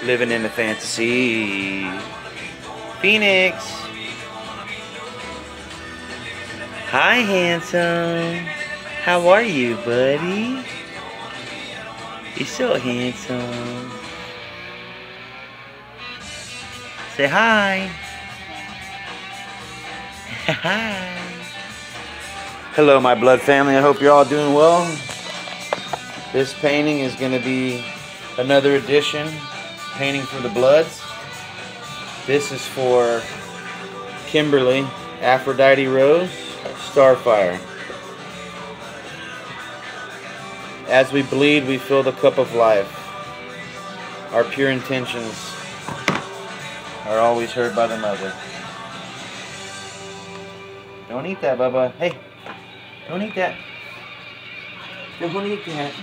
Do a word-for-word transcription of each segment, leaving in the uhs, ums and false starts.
Living in the fantasy. Phoenix. Hi, handsome. How are you, buddy? You're so handsome. Say hi. Hi. Hello, my blood family. I hope you're all doing well. This painting is going to be another edition, painting for the Bloods. This is for Kimberly, Aphrodite Rose, Starfire. As we bleed, we fill the cup of life. Our pure intentions are always heard by the mother. Don't eat that, Bubba. Hey, don't eat that. Don't eat that.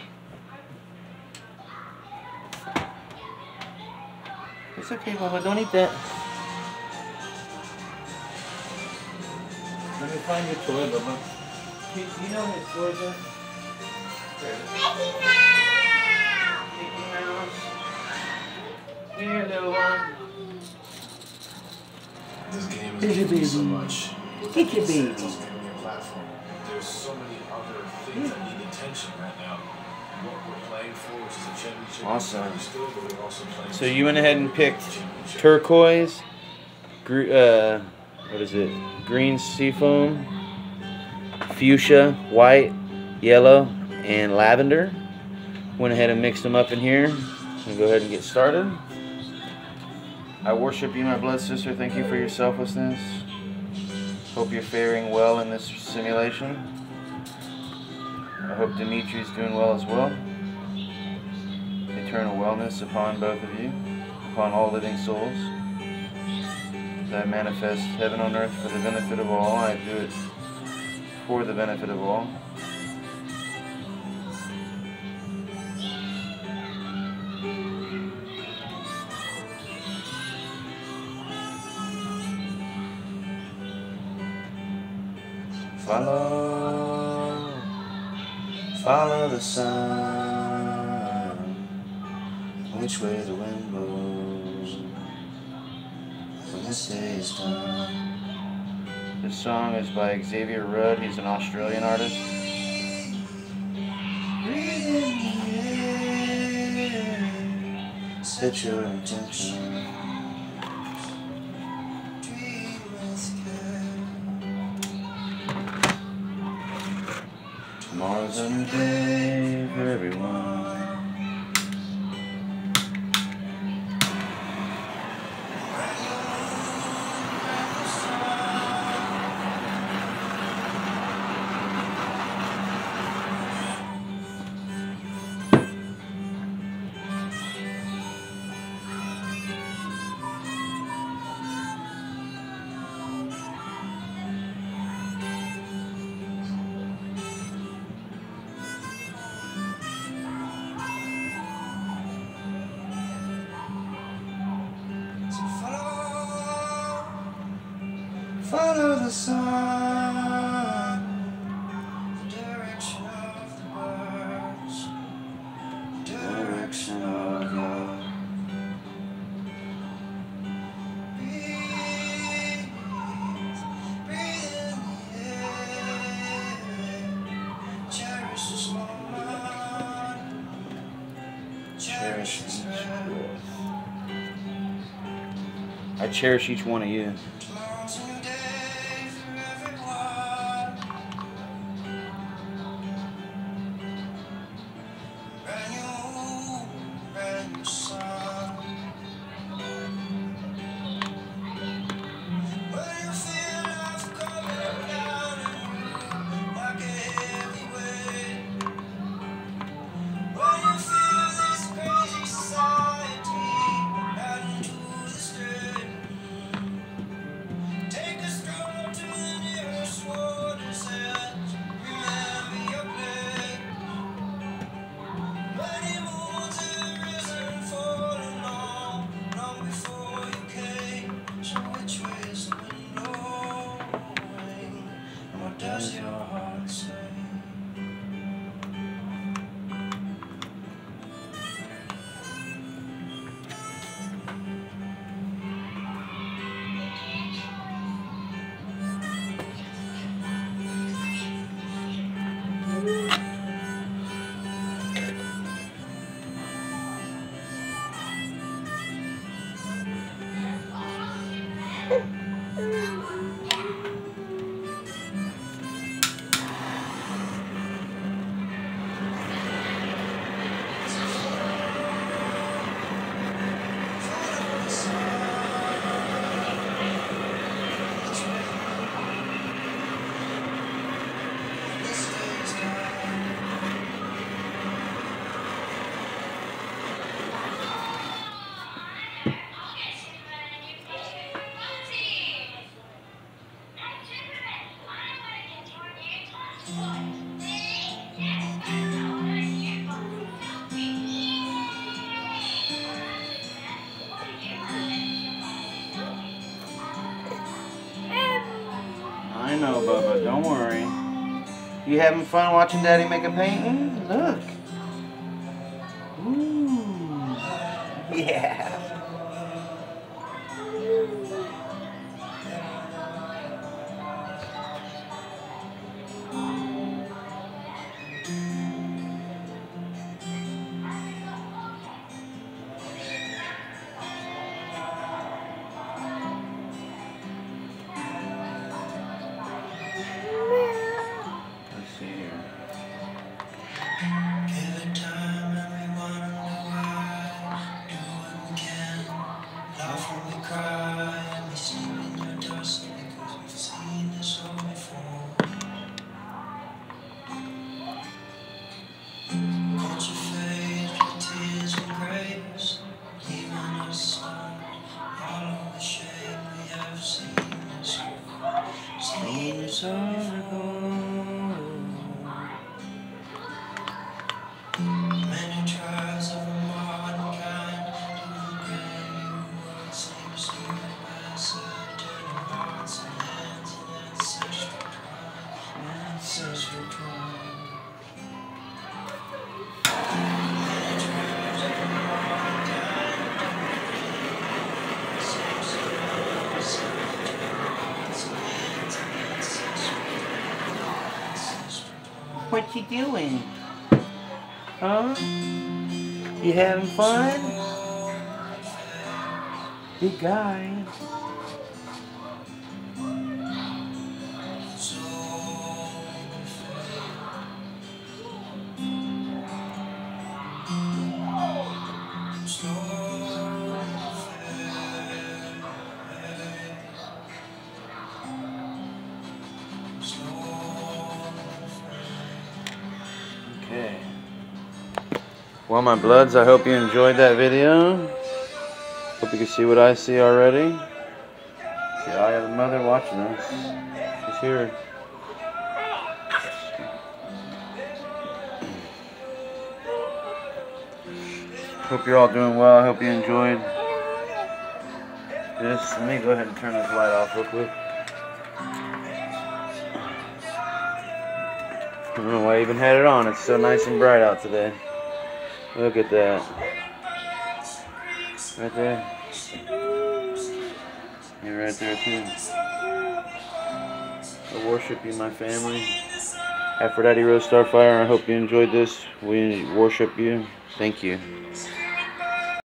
It's okay, Bubba. Don't eat that. Let me find your toy, Bubba. Do you know his toys are? Mickey Mouse. Here, little one. This game is Here's your baby. so much. Get your baby. There's so many other things that need attention right now. What we're playing for, which is a championship. Awesome. Still, but we're also playing So you went ahead and picked turquoise, gr uh, what is it? Green seafoam, fuchsia, white, yellow, and lavender. Went ahead and mixed them up in here. We'll go ahead and get started. I worship you, my blood sister. Thank you for your selflessness. Hope you're faring well in this simulation. I hope Dimitri's doing well as well. Eternal wellness upon both of you, upon all living souls. As I manifest heaven on earth for the benefit of all, I do it for the benefit of all. Follow, follow the sun, which way the wind blows, when this day is done. This song is by Xavier Rudd. He's an Australian artist. Breathe in the air, set your intention. Tomorrow's a new day for everyone. Follow the sun, direction of the birds, direction of God. Breathe, breathe in the air, cherish this moment, cherish this breath. I cherish each one of you. I know, Bubba. Don't worry. You having fun watching Daddy make a painting? Look. Ooh. Yeah. What you doing? Huh? You having fun? Big guy. Okay. Well, my bloods, I hope you enjoyed that video. Hope you can see what I see already. See, I have a mother watching us. She's here. Hope you're all doing well. I hope you enjoyed this. Let me go ahead and turn this light off real quick. I don't know why I even had it on. It's so nice and bright out today. Look at that. Right there. You're right there too. I worship you, my family. Aphrodite Rose Starfire, I hope you enjoyed this. We worship you. Thank you.